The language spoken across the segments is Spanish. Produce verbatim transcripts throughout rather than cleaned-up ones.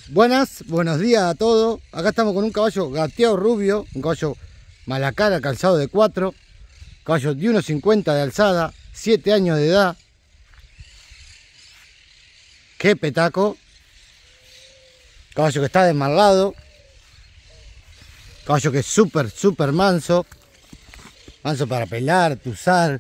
Buenas, buenos días a todos. Acá estamos con un caballo gateado rubio, un caballo malacara, calzado de cuatro, caballo de uno cincuenta de alzada, siete años de edad. Qué petaco. Caballo que está desmarlado. Caballo que es súper, súper manso. Manso para pelar, tuzar.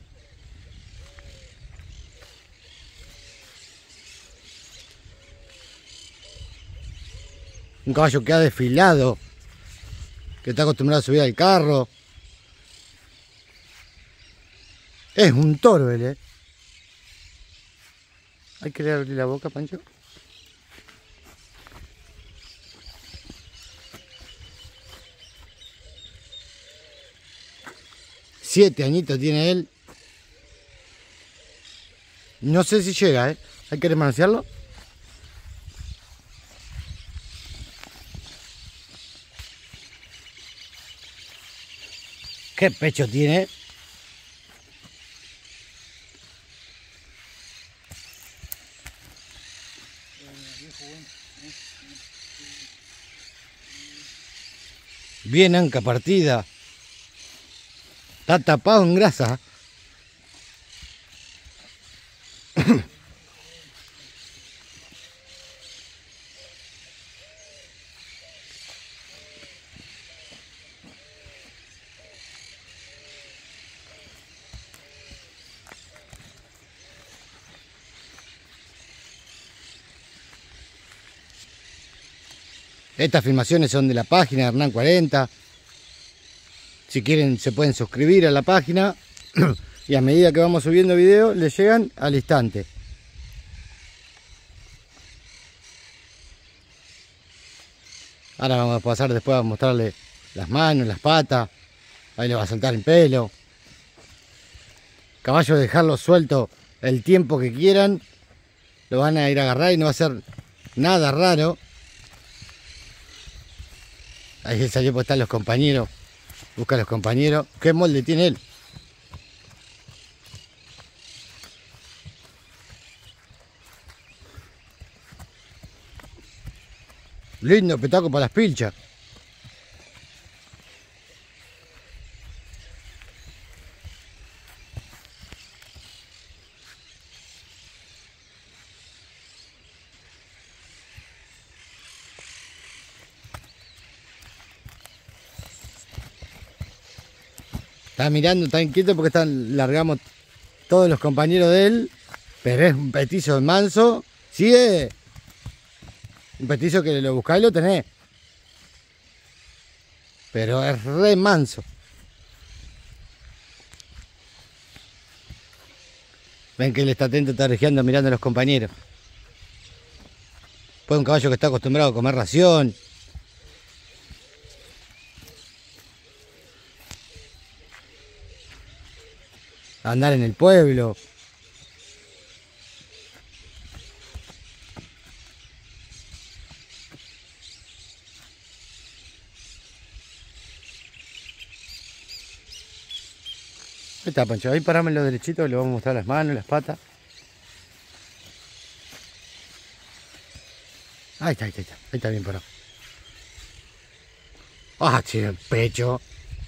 Un caballo que ha desfilado, que está acostumbrado a subir al carro. Es un toro él, ¿eh? Hay que abrir la boca, Pancho. Siete añitos tiene él. No sé si llega, ¿eh? Hay que manosearlo. Qué pecho tiene. Bien anca partida. Está tapado en grasa. Estas filmaciones son de la página de Hernán cuarenta. Si quieren se pueden suscribir a la página y a medida que vamos subiendo videos les llegan al instante. Ahora vamos a pasar después a mostrarle las manos, las patas. Ahí le va a saltar el pelo. Caballo, dejarlo suelto el tiempo que quieran. Lo van a ir a agarrar y no va a ser nada raro. Ahí salió por estar los compañeros. Busca a los compañeros. ¿Qué molde tiene él? Lindo petaco para las pilchas. Está mirando, está inquieto porque están, largamos todos los compañeros de él. Pero es un petizo manso. Sigue. Un petizo que lo buscáis y lo tenés. Pero es re manso. Ven que él está atento, está regiando, mirando a los compañeros. Pues un caballo que está acostumbrado a comer ración. A andar en el pueblo. Ahí está, Pancho. Ahí parámelo derechito, le vamos a mostrar las manos, las patas. Ahí está, ahí está, ahí está, ahí está bien parado. Ah, tiene el pecho.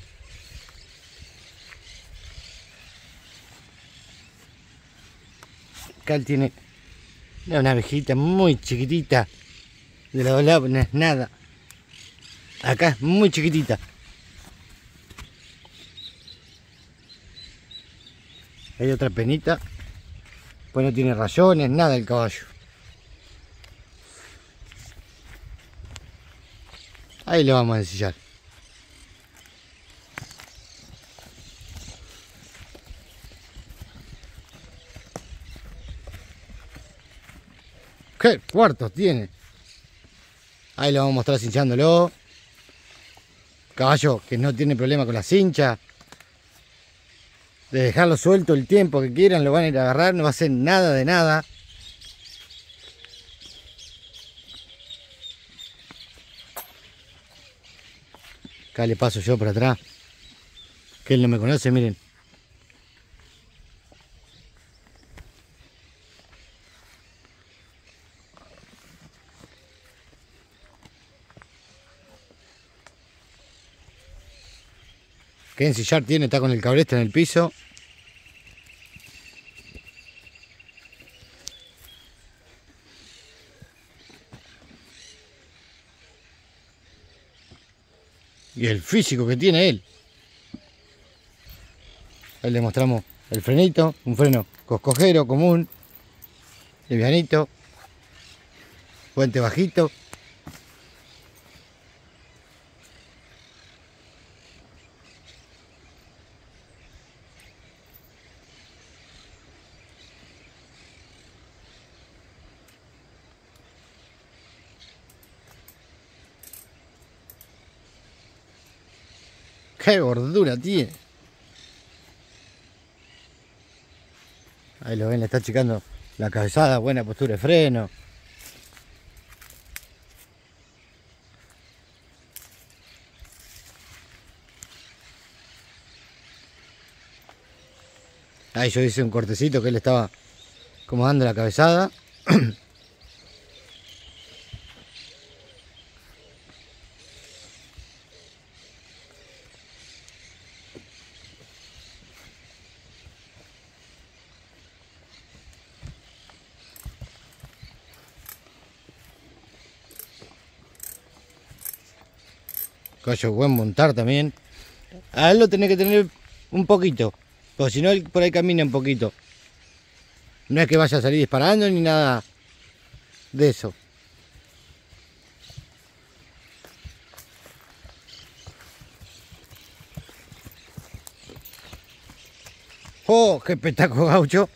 Acá él tiene una abejita muy chiquitita. De los dos lados no es nada. Acá es muy chiquitita. Hay otra penita. Pues no tiene rayones, nada el caballo. Ahí lo vamos a ensillar. ¿Qué cuartos tiene? Ahí lo vamos a mostrar cinchándolo. Caballo que no tiene problema con la cincha. De dejarlo suelto el tiempo que quieran, lo van a ir a agarrar, no va a hacer nada de nada. Acá le paso yo por atrás. Que él no me conoce, miren. qué ensillar tiene, está con el cabreste en el piso. Y el físico que tiene él. Ahí le mostramos el frenito, un freno coscojero común, livianito, puente bajito. ¡Qué gordura tiene! Ahí lo ven, le está achicando la cabezada, buena postura de freno. Ahí yo hice un cortecito que él estaba acomodando la cabezada. Caballo buen montar también. A él lo tenés que tener un poquito, porque si no él por ahí camina un poquito. No es que vaya a salir disparando ni nada de eso. ¡Oh, qué espectáculo, gaucho!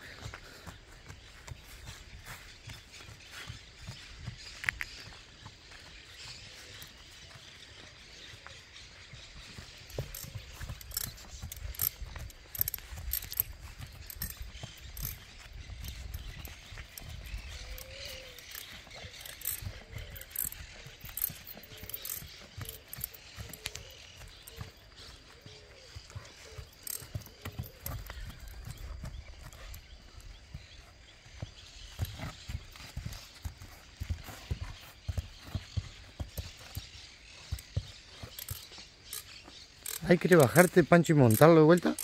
¿Hay que bajarte, Pancho, y montarlo de vuelta?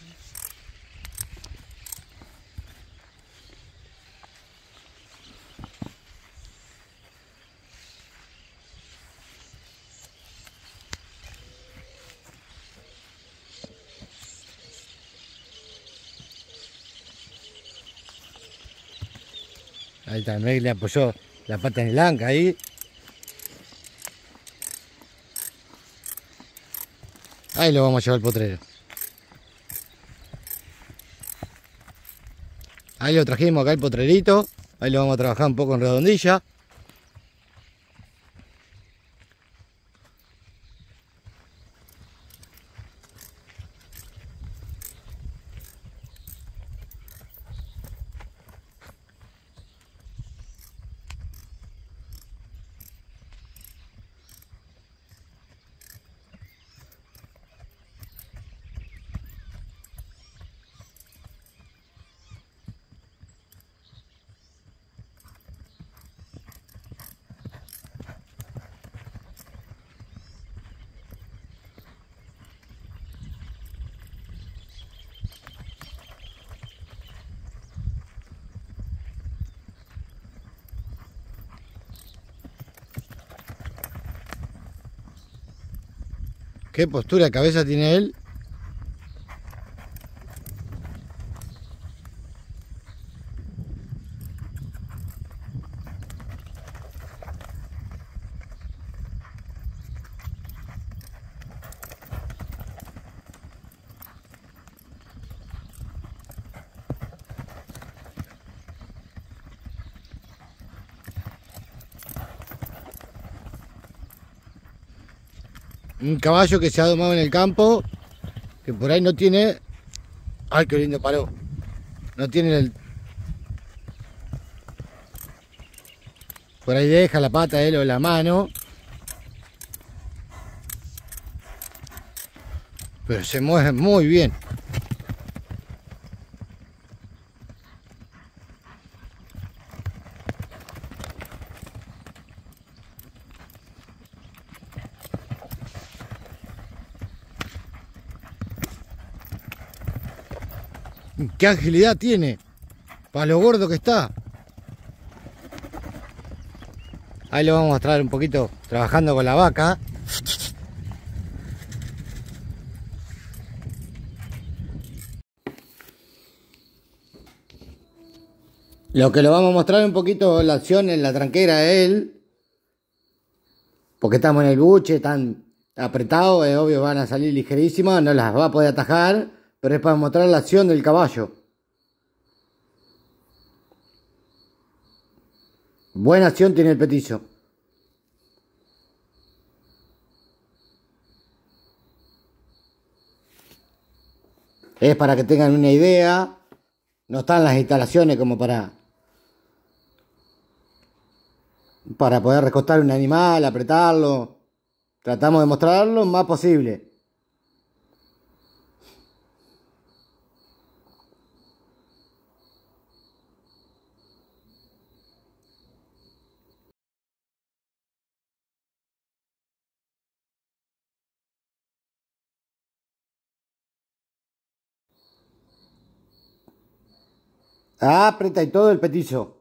Ahí también le apoyó la pata en el anca ahí. Ahí lo vamos a llevar al potrero. Ahí lo trajimos acá el potrerito. Ahí lo vamos a trabajar un poco en redondilla. Qué postura de cabeza tiene él. Un caballo que se ha domado en el campo, que por ahí no tiene... ¡Ay, qué lindo paró! No tiene el... Por ahí deja la pata de él o la mano. Pero se mueve muy bien. qué agilidad tiene. Para lo gordo que está. Ahí lo vamos a mostrar un poquito trabajando con la vaca. Lo que lo vamos a mostrar un poquito la acción en la tranquera de él. Porque estamos en el buche, tan apretados, es obvio van a salir ligerísimas, no las va a poder atajar, pero es para mostrar la acción del caballo. Buena acción tiene el petizo. Es para que tengan una idea. No están las instalaciones como para para poder recostar un animal, apretarlo. Tratamos de mostrarlo lo más posible. Aprieta y todo el petizo.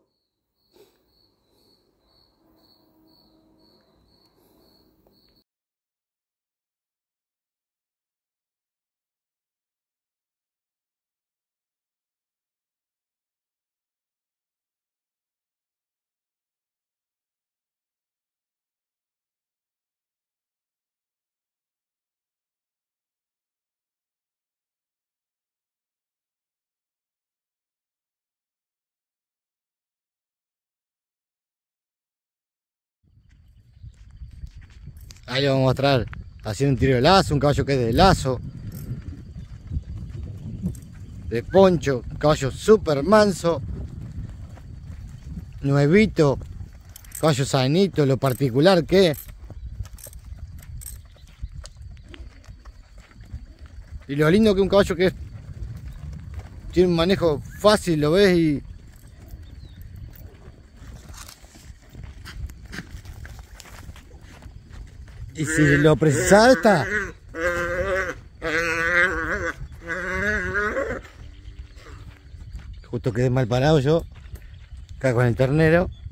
Ahí le vamos a mostrar haciendo un tiro de lazo, un caballo que es de lazo, de poncho, un caballo súper manso, nuevito, caballo sanito, lo particular que es. Y lo lindo que es un caballo que es, tiene un manejo fácil, lo ves y Y si lo precisás está. Justo quedé mal parado yo. Acá con el ternero.